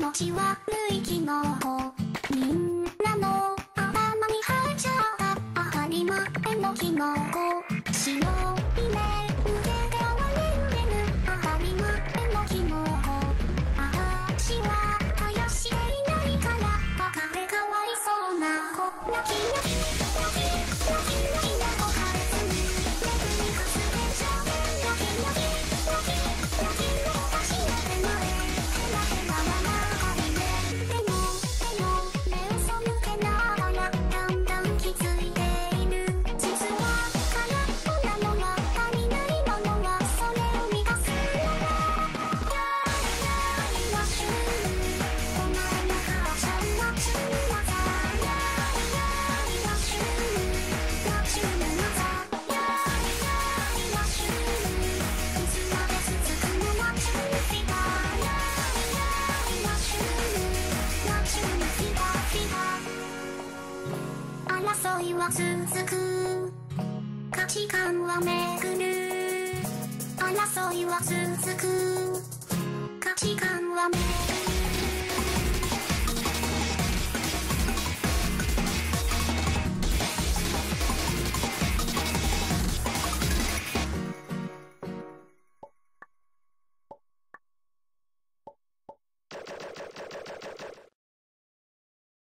ち悪い機能みんなの頭に入っちゃった当たり前の機能白いね腕で割れる当たり前の機能私は絶やしていないからバカでかわいそうな子泣き泣き泣き泣き泣きな子かれずにレブにかすれちゃう泣き泣き泣き泣きの私の手前ヘラヘラ笑いねでも目を背けながらだんだん気づいている実は空っぽなのは足りないものはそれを満たすのだやいはシュールお前の母ちゃんはチューマザーやいはシュールはチューマザーやいはシュールいつまで続くのはチューフィバーやいはシュールはチューフィバーフィバー争いは続く価値観は巡る争いは続く価値観は巡る